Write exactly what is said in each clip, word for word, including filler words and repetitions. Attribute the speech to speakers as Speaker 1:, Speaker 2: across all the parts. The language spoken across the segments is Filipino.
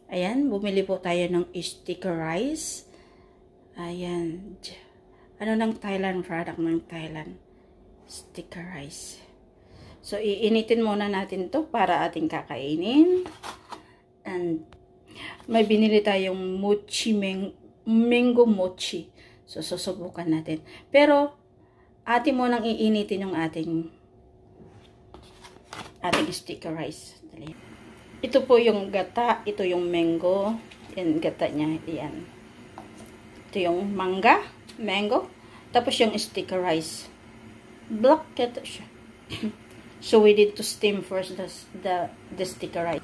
Speaker 1: Ayan, bumili po tayo ng sticker rice. Ayan. Ano ng Thailand? Product ng Thailand. Sticker rice. So, iinitin muna natin to para ating kakainin. And, may binili tayong mochi, mang mango mochi. So, susubukan natin. Pero, atin mo nang iinitin yung ating ating sticker rice. Dali. Ito po yung gata. Ito yung mango. Yan, gata niya. Yan. Ito yung manga, mango, tapos yung sticker rice. Black ito siya. So we need to steam first the, the, the sticker rice.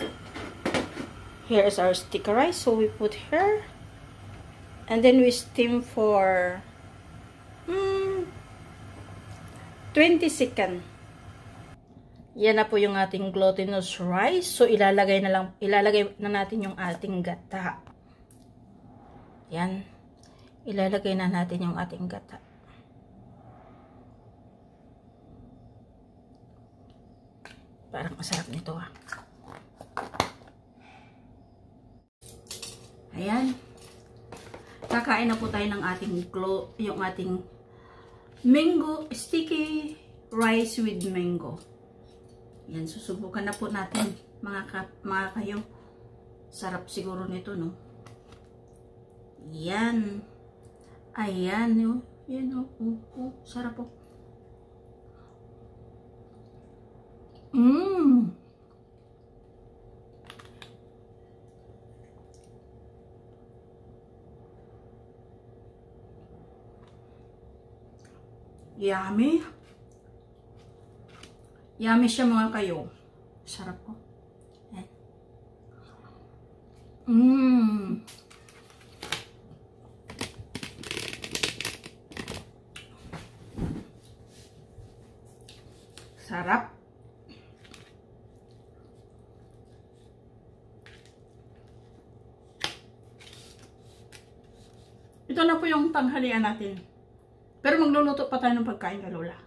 Speaker 1: Here is our sticker rice. So we put here. And then we steam for hmm, twenty seconds. Yan na po yung ating glutinous rice. So ilalagay na lang, ilalagay na natin yung ating gata. Yan. Ilalagay na natin yung ating gata. Parang masarap nito ah. Ayan. Kakain na po tayo ng ating glow, yung ating mango, sticky rice with mango. Yan, susubukan na po natin mga, ka, mga kayo. Sarap siguro nito, no? Yan. Ayan, oh. Yan, oh. Oh, oh. Sarap, oh. Mmm. Yummy. Yummy siya mga kayo. Sarap, oh. Yan. Mmm. Sarap. Ito na po yung tanghalian natin. Pero magluluto pa tayo ng pagkain ka, Lola.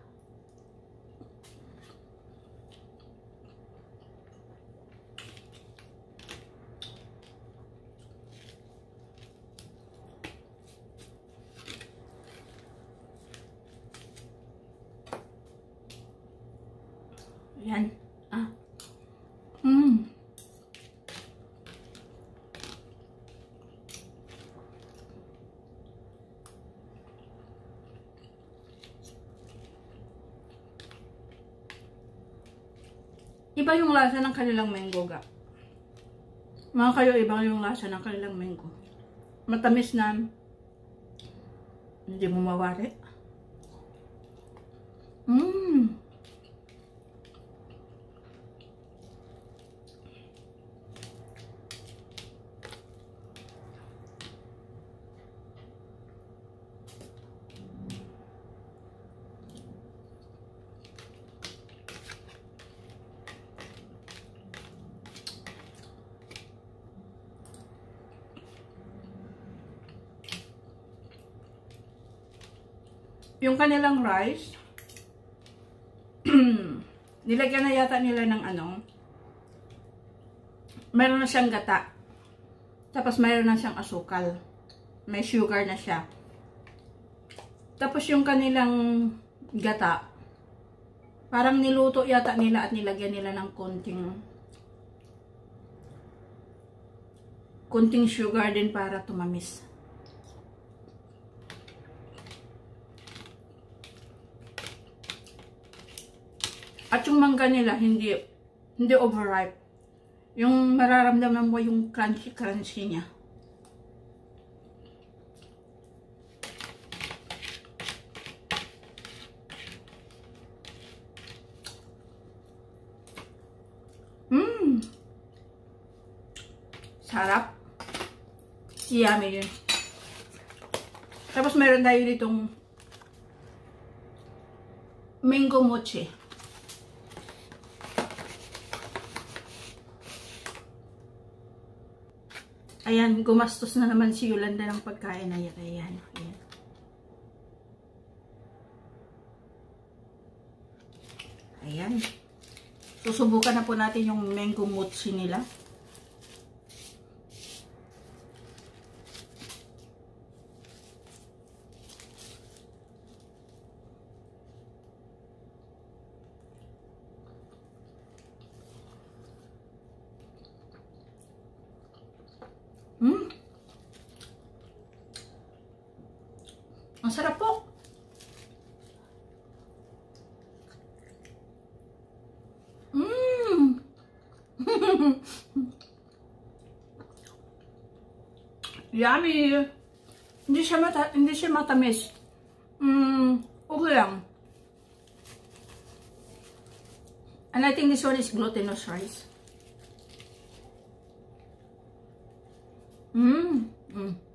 Speaker 1: Ayan. Ah. Mmm. Iba yung lasa ng kanilang mango, ga. Mga kayo, iba yung lasa ng kanilang mango. Matamis na. Hindi mo mawari. Mmm. Yung kanilang rice, nilagyan na yata nila ng ano, mayroon na siyang gata. Tapos mayroon na siyang asukal. May sugar na siya. Tapos yung kanilang gata, parang niluto yata nila at nilagyan nila ng konting konting sugar din para tumamis. At yung mangga nila, hindi, hindi overripe. Yung mararamdaman mo yung crunchy-crunchy niya. Mmm! Sarap. Yummy yun. Tapos meron tayo ditong mango mochi. Ayan, gumastos na naman si Yolanda ng pagkain na yan. Ayan, ayan. Ayan. Susubukan na po natin yung mango mochi nila.
Speaker 2: Ang sarap po. Mmm. Yummy. Hindi siya mata hindi siya matamis. Mmm, okay lang. And I think this one is glutinous rice. Mmm. Mm.